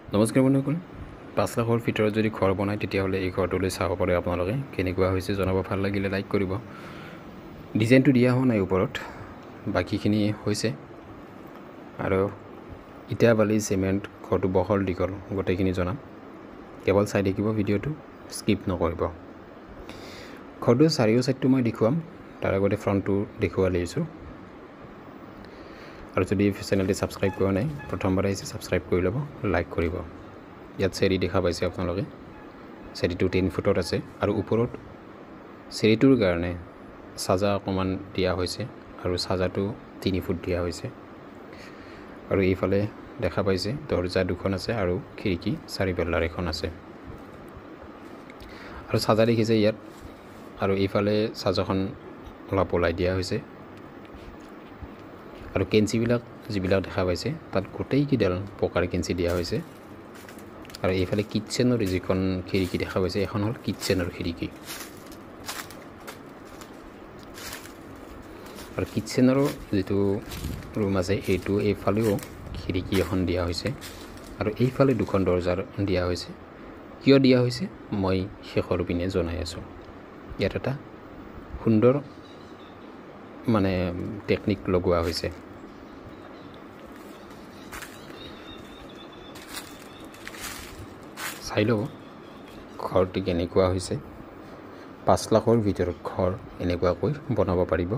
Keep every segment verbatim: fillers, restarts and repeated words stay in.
নমস্কাৰ বন্ধুসকল পাঁচ লাখৰ ভিতৰত যদি ঘৰ বনায় তেতিয়াহ'লে এই ঘৰটোলৈ চাব পাৰে আপোনালোকে কেনেকুৱা হৈছে জনাব ভাল লাগিলে লাইক কৰিব ডিজাইনটো দিয়া হোৱা নাই ওপৰত বাকিখিনি হৈছে আৰু ইটা বালি সিমেন্ট ঘৰটো বহল দীঘল গোটেইখিনি জনাম কেৱল চাই দেখিব ভিডিঅ'টো স্কিপ নকৰিব ঘৰটো চাৰিও সাইডটো মই দেখুৱাম তাৰ আগতে ফ্ৰণ্টটো দেখুৱা লৈছো আৰু যদি চেনেলটি সাবস্ক্ৰাইব কৰা নাই প্ৰথমবাৰ আহিছে সাবস্ক্ৰাইব কৰি ল'ব লাইক কৰিব ইয়াত চেৰি দেখা পাইছে আপোনালোকে চেৰিটো তিন ফুটত আছে আৰু ওপৰত চেৰিটোৰ কাৰণে সাজা অকমান দিয়া হৈছে আৰু সাজাটো তিনি ফুট দিয়া হৈছে আৰু এইফালে দেখা পাইছে দৰজা দুখন আছে আৰু খিৰিকী চাৰি বেলাৰ এখন আছে আৰু সাজা দেখিছে ইয়াত আৰু এইফালে সাজাখন অলপ ওলাই দিয়া হৈছে আৰু কেঞ্চিবিলাক যিবিলাক দেখা পাইছে তাত গোটেই কিডাল পকাৰ কেঞ্চি দিয়া হৈছে আৰু এইফালে কিচেনৰ যিখন খিৰিকী দেখা পাইছে এখন হল কিচেনৰ খিৰিকী আৰু কিচেনৰ যেটো ৰুম আছে এইটো এইফালেও খিৰিকী এখন দিয়া হৈছে আৰু এইফালে দুখন দৰজাৰ দিয়া হৈছে কিয় দিয়া হৈছে মই শেষৰ পিনে জনাই আছো ইয়াত এটা সুন্দৰ মানে টেকনিক লগোৱা হৈছে চাই লব ঘৰটি কেনেকুৱা হৈছে পাঁচ লাখৰ ভিতৰত ঘৰ এনেকুৱাকৈ বনাব পাৰিব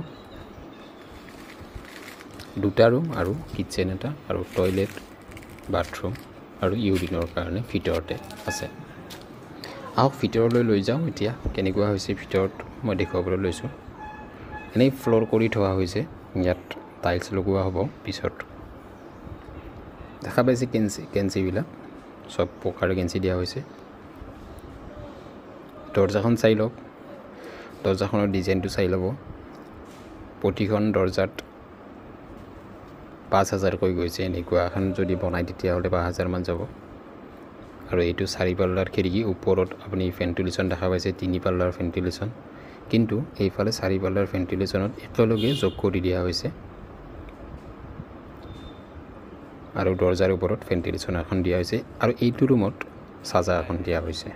দুটা ৰুম আৰু কিচেন এটা আৰু টয়লেট বাথৰুম আৰু ইউৰিনৰ কাৰণে ভিতৰতে আছে আহক ভিতৰলৈ লৈ যাওঁ এতিয়া কেনেকুৱা হৈছে ভিতৰত মই দেখুৱাবলৈ লৈছো এনেই ফ্লোৰ কৰি থোৱা হৈছে ইয়াত টাইলছ লগোৱা হ'ব পিছত দেখা পাইছে কেঞ্চি কেঞ্চিবিলাক সব পকাৰ কেঞ্চি দিয়া হৈছে দৰজাখন চাই লওক দৰজাখনৰ ডিজাইনটো চাই ল'ব প্ৰতিখন দৰজাত পাঁচ হাজাৰ কৈ গৈছে এনেকুৱা এখন যদি বনাই তেতিয়াহ'লে পাঁচ হাজাৰ মান যাব আৰু এইটো চাৰি পাল্লাৰ খিৰিকী ওপৰত আপুনি ভেন্টিলেশ্যন দেখা পাইছে তিনি পাল্লাৰ ভেন্টিলেশ্যন কিন্তু এইফালে চাৰি পাল্লাৰ ভেন্টিলেশ্যনত একেলগে যোগ কৰি দিয়া হৈছে আৰু দৰজাৰ ওপৰত ভেন্টিলেশ্যন এখন দিয়া হৈছে আৰু এইটো ৰুমত সাজা এখন দিয়া হৈছে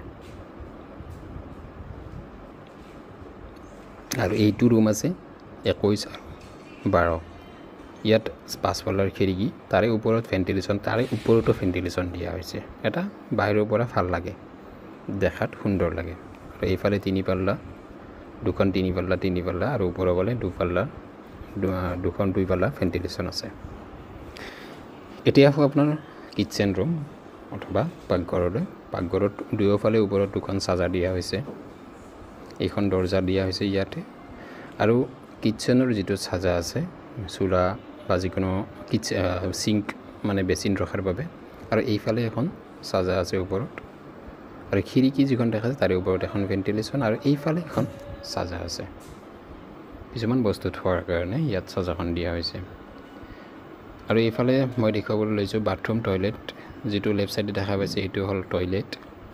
আৰু এইটো ৰুম আছে একৈশ আৰু বাৰ ইয়াত পাঁচ পাল্লাৰ খিৰিকী তাৰে ওপৰত ভেন্টিলেশ্যন তাৰে ওপৰতো ভেন্টিলেশ্যন দিয়া হৈছে এটা বাহিৰৰ পৰা ভাল লাগে দেখাত সুন্দৰ লাগে আৰু এইফালে তিনি পাল্লা দুখন তিনি পাল্লা তিনি পাল্লা আৰু ওপৰৰ ফালে দুপাল্লা দুখন দুই পাল্লা ভেন্টিলেশ্যন আছে এতিয়া হো আপোনাৰ কিচেন ৰুম অথবা পাকঘৰলৈ পাকঘৰত দুয়োফালে ওপৰত দুখন সাজা দিয়া হৈছে এইখন দৰজা দিয়া হৈছে ইয়াতে আৰু কিচেনৰ যেটো সাজা আছে চুলা বা যিকোনো সিঙ্ক মানে বেচিন ৰখাৰ বাবে আৰু এইফালে এখন সাজা আছে ওপৰত আৰু খিৰিকী যিখন দেখা যায় তাৰে ওপৰত এখন ভেন্টিলেশ্যন আৰু এইফালে এখন সাজা আছে কিছুমান বস্তু থোৱাৰ কাৰণে ইয়াত সাজাখন দিয়া হৈছে আৰু এইফালে মই দেখাবলৈ লৈছো বাথৰুম টয়লেট যেটো লেফট সাইডে দেখা পাইছে এটো হল টয়লেট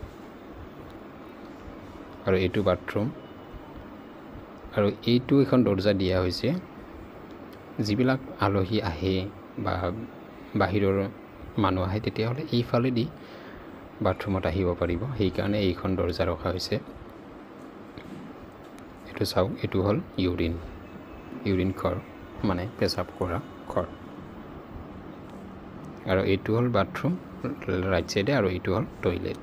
আৰু এইটো বাথৰুম আৰু এইটো এখন দৰজা দিয়া হৈছে যিবিলাক আলহী আহে বা বাহিৰৰ মানুহ আহে তেতিয়াহ'লে এইফালে দি বাথৰুমত আহিব পাৰিব সেই কাৰণে এইখন দৰজা ৰখা হৈছে এটো চাও এটো হল ইউৰিন ইউৰিন ঘৰ মানে পেচাব কৰা ঘৰ আৰু এইটো হল বাথৰুম ৰাইট সাইডে আৰু এইটো হল টয়লেট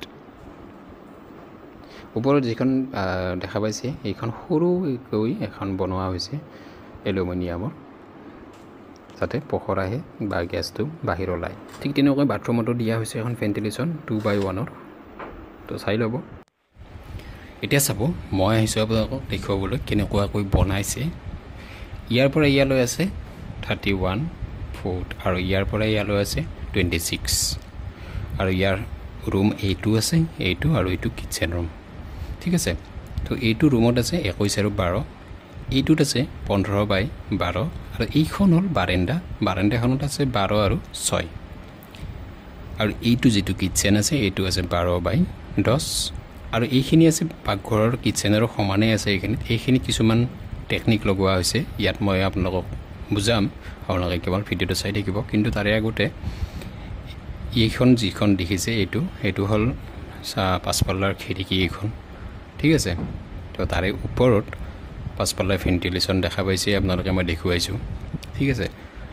ওপৰত যিখন দেখা পাইছে এইখন সৰুকৈ এখন বনোৱা হৈছে এলুমিনিয়ামৰ যাতে পোহৰ আহে বা গ্যাসটো বাহিৰ ওলাই ঠিক তেনেকৈ বাথৰুমতো দিয়া হৈছে এখন ভেন্টিলেশ্যন টু বাই ওৱানৰ তো চাই ল'ব এতিয়া চাব মই আহিছো আপোনালোকক দেখুৱাবলৈ কেনেকুৱাকৈ বনাইছে ইয়াৰ পৰা ইয়ালৈ আছে থাৰ্টি ওৱান ফুট আৰু ইয়াৰ পৰা ইয়ালৈ আছে টুৱেণ্টি ছিক্স আৰু ইয়াৰ ৰুম এইটো আছে এইটো আৰু এইটো কিচেন ৰুম ঠিক আছে তো এইটো ৰুমত আছে একৈশ আৰু বাৰ এইটোত আছে পোন্ধৰ বাই বাৰ আৰু এইখন হল বাৰান্দা বাৰান্দাখনত আছে বাৰ আৰু ছয় আৰু এইটো যেটো কিচেন আছে এইটো আছে বাৰ বাই দহ আৰু এইখিনি আছে পাকঘৰৰ কিচেনৰ সমানে আছে এইখিনি এইখিনি কিছুমান টেকনিক লগোৱা হৈছে ইয়াত মই আপোনালোকক বুজাম আপোনালোকে কেৱল ভিডিঅটো চাই থাকিব কিন্তু তাৰে আগতে এইখন যিখন দেখিছে এইটো এইটো হ'ল পাছফালৰ খিৰিকী এইখন ঠিক আছে তো তাৰে ওপৰত পাছফালৰ ভেন্টিলেশ্যন দেখা পাইছে আপোনালোকে মই দেখুৱাইছোঁ ঠিক আছে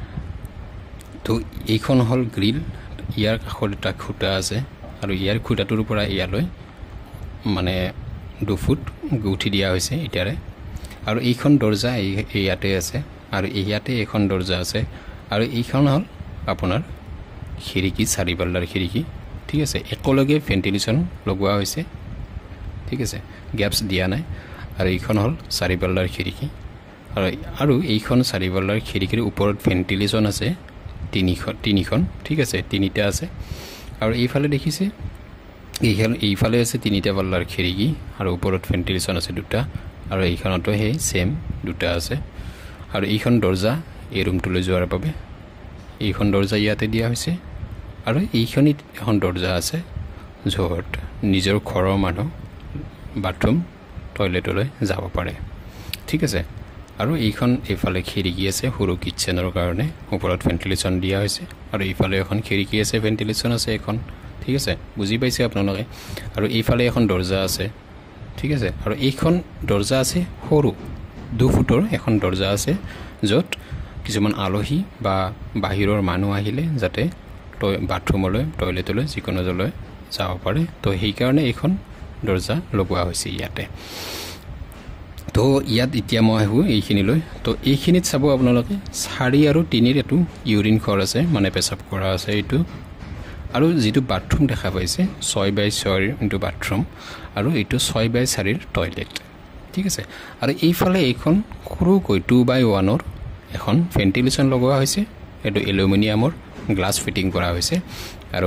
তো এইখন হ'ল গ্ৰিল ইয়াৰ কাষত এটা খুঁটা আছে আৰু ইয়াৰ খুঁটাটোৰ পৰা ইয়ালৈ মানে দুফুট উঠি দিয়া হৈছে এতিয়াৰে আৰু এইখন দৰ্জা এই ইয়াতে আছে আৰু ইয়াতে এখন দৰ্জা আছে আৰু এইখন হ'ল আপোনাৰ খিৰিকী চাৰি পাল্লাৰ খিৰিকী ঠিক আছে একেলগে ভেন্টিলেশ্যন লগোৱা হৈছে ঠিক আছে গেপছ দিয়া নাই আৰু এইখন হ'ল চাৰি পাল্লাৰ খিৰিকী আৰু আৰু এইখন চাৰি পাল্লাৰ খিৰিকীৰ ওপৰত ভেন্টিলেশ্যন আছে তিনিখন তিনিখন ঠিক আছে তিনিটা আছে আৰু এইফালে দেখিছে এইখন এইফালে আছে তিনিটা পাল্লাৰ খিৰিকী আৰু ওপৰত ভেন্টিলেশ্যন আছে দুটা আৰু এইখনতো সেই সেম দুটা আছে আৰু এইখন দৰ্জা এই ৰুমটোলৈ যোৱাৰ বাবে এইখন দৰ্জা ইয়াতে দিয়া হৈছে আৰু এইখনিত এখন দৰ্জা আছে য'ত নিজৰ ঘৰৰ মানুহ বাথৰুম টয়লেটলৈ যাব পাৰে ঠিক আছে আৰু এইখন এইফালে খিৰিকী আছে সৰু কিটচেনৰ কাৰণে ওপৰত ভেন্টিলেশ্যন দিয়া হৈছে আৰু এইফালে এখন খিৰিকী আছে ভেন্টিলেশ্যন আছে এখন ঠিক আছে বুজি পাইছে আপোনালোকে আৰু এইফালে এখন দৰ্জা আছে ঠিক আছে আৰু এইখন দৰ্জা আছে সৰু দুফুটৰ এখন দৰ্জা আছে য'ত কিছুমান আলহী বা বাহিৰৰ মানুহ আহিলে যাতে বাথৰুমলৈ টয়লেটলৈ যিকোনোলৈ যাব পাৰে তো সেইকাৰণে এইখন দৰ্জা লগোৱা হৈছে ইয়াতে তো ইয়াত এতিয়া মই আহোঁ এইখিনিলৈ তো এইখিনিত চাব আপোনালোকে চাৰি আৰু তিনিৰ এইটো ইউৰিন ঘৰ আছে মানে পেচাব কৰা আছে এইটো আৰু যিটো বাথৰুম দেখা পাইছে ছয় বাই ছয়ৰ এইটো বাথৰুম আৰু এইটো ছয় বাই চাৰিৰ টয়লেট ঠিক আছে আৰু এইফালে এইখন সৰুকৈ টু বাই ওৱানৰ এখন ভেন্টিলেশ্যন লগোৱা হৈছে এইটো এলুমিনিয়ামৰ গ্লাছ ফিটিং কৰা হৈছে আৰু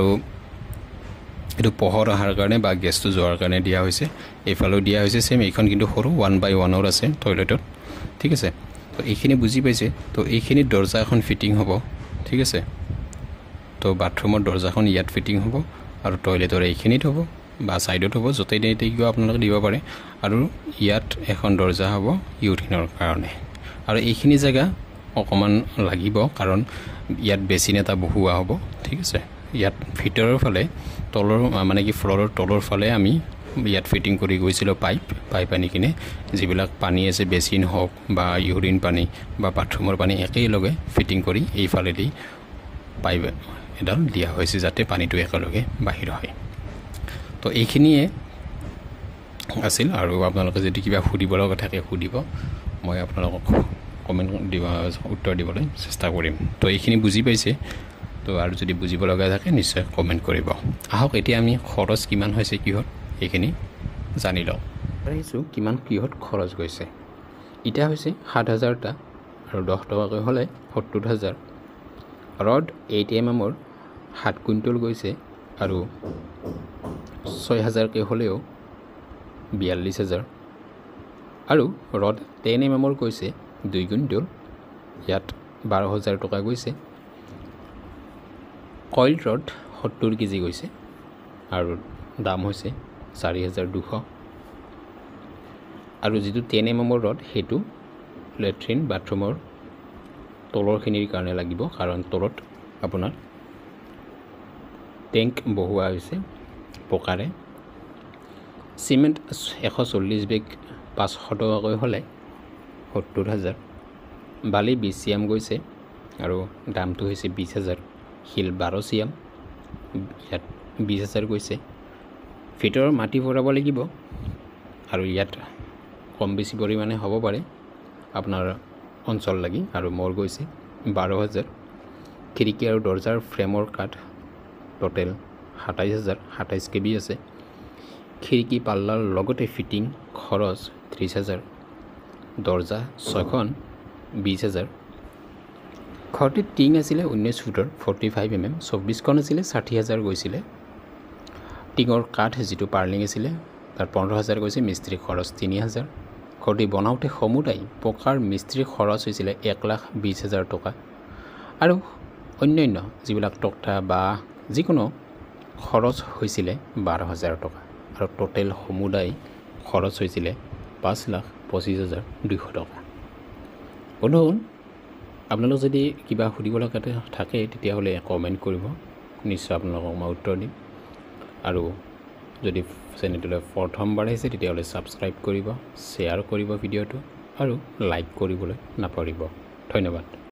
এইটো পোহৰ অহাৰ কাৰণে বা গেছটো যোৱাৰ কাৰণে দিয়া হৈছে এইফালেও দিয়া হৈছে সেম এইখন কিন্তু সৰু ওৱান বাই ওৱানৰ আছে টয়লেটত ঠিক আছে তো এইখিনি বুজি পাইছে তো এইখিনি দৰ্জা এখন ফিটিং হ'ব ঠিক আছে তো বাথৰুমৰ দৰ্জাখন ইয়াত ফিটিং হ'ব আৰু টয়লেটৰ এইখিনিত হ'ব বা ছাইডত হ'ব য'তেই তেই আপোনালোকে দিব পাৰে আৰু ইয়াত এখন দৰ্জা হ'ব ইউৰিনৰ কাৰণে আৰু এইখিনি জেগা অকণমান লাগিব কাৰণ ইয়াত বেচিন এটা বহুৱা হ'ব ঠিক আছে ইয়াত ভিতৰৰ ফালে তলৰ মানে কি ফ্ল'ৰৰ তলৰ ফালে আমি ইয়াত ফিটিং কৰি গৈছিলোঁ পাইপ পাইপ আনি কিনে যিবিলাক পানী আছে বেচিন হওক বা ইউৰিন পানী বা বাথৰুমৰ পানী একেলগে ফিটিং কৰি এইফালেদি পাইপ এডাল দিয়া হৈছে যাতে পানীটো একেলগে বাহিৰ হয় তো এইখিনিয়ে আছিল আৰু আপোনালোকে যদি কিবা সুধিব লগা থাকে সুধিব মই আপোনালোকক কমেণ্ট দিব উত্তৰ দিবলৈ চেষ্টা কৰিম তো এইখিনি বুজি পাইছে তো আৰু যদি বুজিব লগা থাকে নিশ্চয় কমেণ্ট কৰিব আহক এতিয়া আমি খৰচ কিমান হৈছে কিহত এইখিনি জানি লওঁ আহিছোঁ কিমান কিহত খৰচ গৈছে এতিয়া হৈছে সাত হাজাৰটা আৰু দহ টকাকৈ হ'লে সত্তৰ হাজাৰ ৰড এইট এম এমৰ সাত কুইণ্টল গৈছে আৰু ছয় হাজাৰকৈ হ'লেও বিয়াল্লিছ হাজাৰ আৰু ৰড টেন এম এমৰ গৈছে দুই কুইণ্টল ইয়াত বাৰ হাজাৰ টকা গৈছে কইল ৰড সত্তৰ কেজি গৈছে আৰু দাম হৈছে চাৰি হাজাৰ দুশ আৰু যিটো টেন এম এমৰ ৰড সেইটো লেট্ৰিন বাথৰুমৰ তলৰখিনিৰ কাৰণে লাগিব কাৰণ তলত আপোনাৰ টেংক বহুৱা হৈছে পকাৰে চিমেণ্ট এশ চল্লিছ বেগ পাঁচশ টকাকৈ হ'লে সত্তৰ হাজাৰ বালি বিছ চিয়াম গৈছে আৰু দামটো হৈছে বিছ হাজাৰ শিল বাৰ চিয়াম ইয়াত বিছ হাজাৰ গৈছে ভিতৰৰ মাটি ভৰাব লাগিব আৰু ইয়াত কম বেছি পৰিমাণে হ'ব পাৰে আপোনাৰ অঞ্চল লাগি আৰু মোৰ গৈছে বাৰ হাজাৰ খিৰিকী আৰু দৰ্জাৰ ফ্ৰেমৰ কাঠ টোটেল সাতাইছ হাজাৰ সাতাইছ কে বি আছে খিৰিকী পাল্লাৰ লগতে ফিটিং খৰচ ত্ৰিছ হাজাৰ দৰ্জা ছয়খন বিছ হাজাৰ ঘৰটিত টিং আছিলে ঊনৈছ ফুটৰ ফৰ্টি ফাইভ এম এম চৌব্বিছখন আছিলে ষাঠি হাজাৰ গৈছিলে টিঙৰ কাঠ যিটো পাৰ্লিং আছিলে তাৰ পোন্ধৰ হাজাৰ গৈছে মিস্ত্ৰী খৰচ তিনি হাজাৰ ঘৰটি বনাওঁতে সমুদায় পকাৰ মিস্ত্ৰী খৰচ হৈছিলে এক লাখ বিছ হাজাৰ টকা আৰু অন্যান্য যিবিলাক তক্তা বা যিকোনো খৰচ হৈছিলে বাৰ হাজাৰ টকা আৰু টোটেল সমুদায় খৰচ হৈছিলে পাঁচ লাখ পঁচিছ হাজাৰ দুইশ টকা বন্ধুগণ আপোনালোক যদি কিবা সুধিব লগা থাকে তেতিয়াহ'লে কমেণ্ট কৰিব নিশ্চয় আপোনালোকক মই উত্তৰ দিম আৰু যদি চেনেলটোলৈ প্ৰথমবাৰ আহিছে তেতিয়াহ'লে ছাবস্ক্ৰাইব কৰিব শ্বেয়াৰ কৰিব ভিডিঅ'টো আৰু লাইক কৰিবলৈ নাপাহৰিব ধন্যবাদ